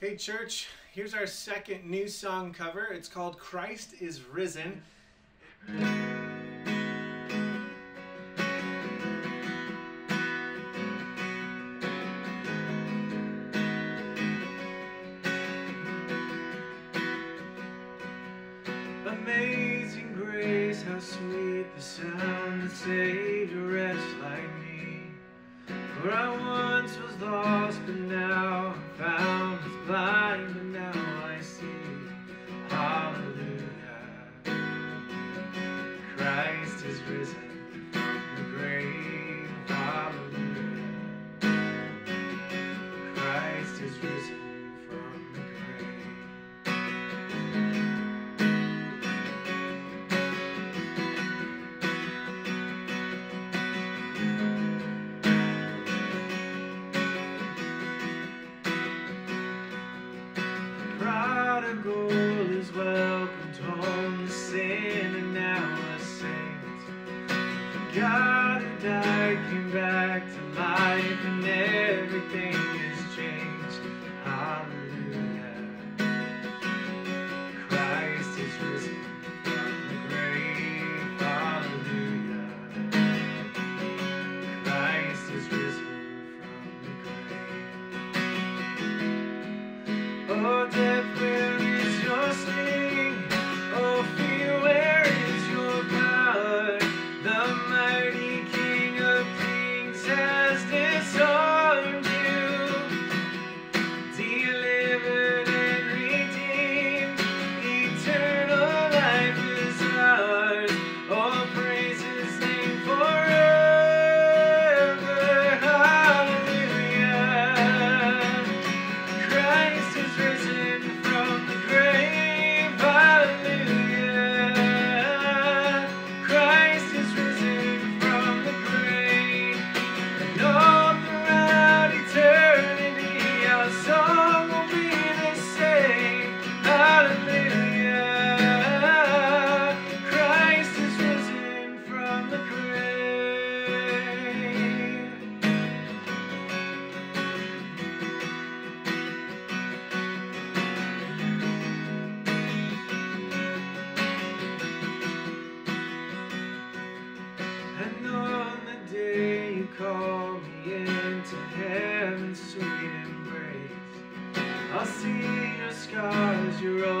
Hey church, here's our second new song cover. It's called Christ is Risen. Amazing grace, how sweet the sound that saved a wretch like me. For I once was lost, but now I'm found, was blind, but now I see. Hallelujah. Christ is risen from the grave. Hallelujah. Christ is risen from the grave. Prodigal is welcomed home to sin and now a saint. God who died came back to life and everything has changed. Hallelujah. Christ is risen from the grave. Hallelujah. Christ is risen from the grave. Oh, death, where is your sting? Oh, fear, where is your power? The mighty King of Kings has disarmed you, delivered and redeemed. Eternal life is ours. Oh, praise His name forever. Hallelujah. Christ is risen from the grave. Hallelujah. Christ is risen from the grave. And all throughout eternity our song will be the same. Hallelujah. Christ is risen from the grave. And on the day you call me into heaven's sweet embrace, I'll see your scars, your